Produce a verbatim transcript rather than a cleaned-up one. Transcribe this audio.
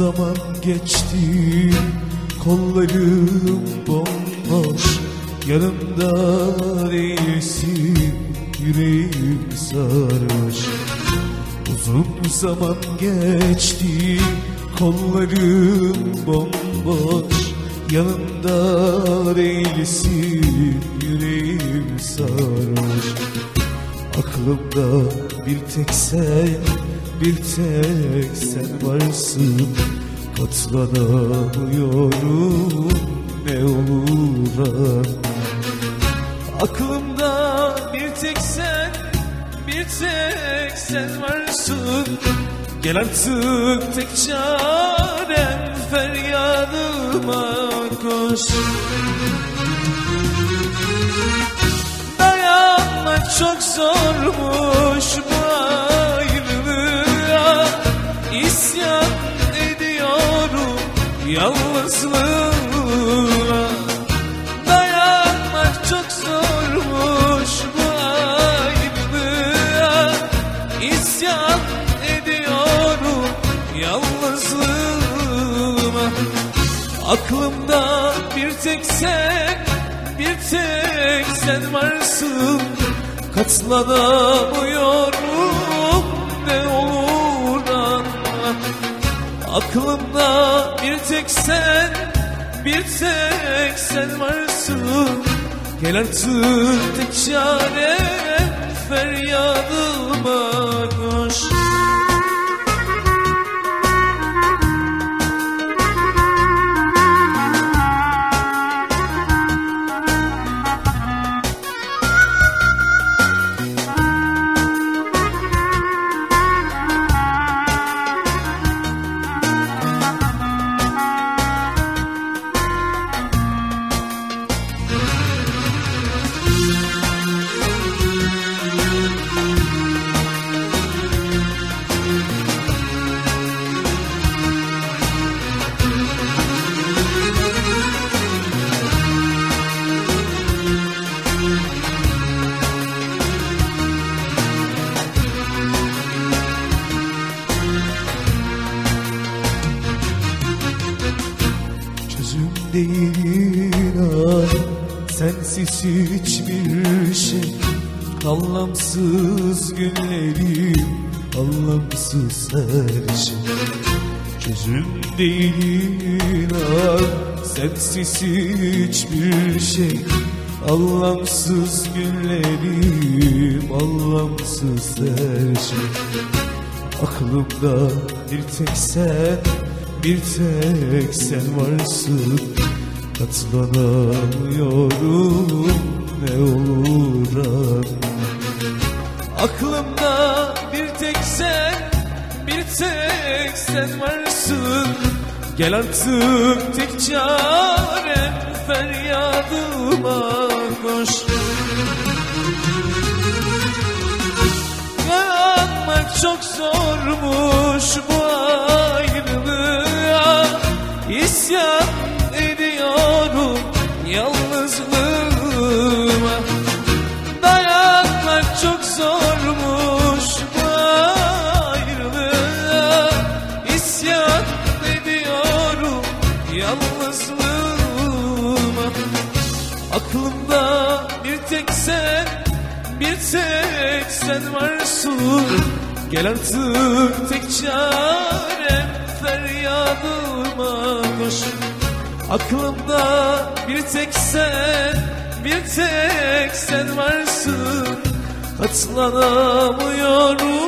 zaman geçti, kollarım bomboş, yanımda değilsin, yüreğim sarhoş. Uzun zaman geçti, kollarım bomboş, yanımda değilsin, yüreğim sarhoş. Aklımda bir tek sen, bir tek sen varsın. Katlanamıyorum, ne olur anla. Aklımda bir tek sen, bir tek sen varsın. Gel artık tek çarem, feryadıma koş. Dayanmak çok zormuş bu ayrılığa, İsyan ediyorum yalnızlığa. Dayanmak çok zormuş bu ayrılığa, İsyan ediyorum yalnızlığıma. Aklımda bir tek sen, bir tek sen varsın. Katlanamıyorum, ne olur anla. Aklımda bir tek sen, bir tek sen varsın. Gel artık tek çarem, feryadıma koş. Değil inan, sensiz hiçbir şey. Anlamsız günlerim, anlamsız her şey. Çözüm değil inan, sensiz hiçbir şey. Anlamsız günlerim, anlamsız her şey. Aklımda bir tek sen, bir tek sen varsın. Katlanamıyorum, ne olur anla. Aklımda bir tek sen, bir tek sen varsın. Gel artık tek çarem, feryadıma koş. Dayanmak çok zormuş bu ayrılığa, İsyan ediyorum yalnızlığıma. Dayanmak çok zormuş bu ayrılığa, İsyan ediyorum yalnızlığıma. Aklımda bir tek sen, bir tek sen varsın. Gel artık tek çarem, feryadıma koş. Aklımda bir tek sen, bir tek sen varsın. Katlanamıyorum,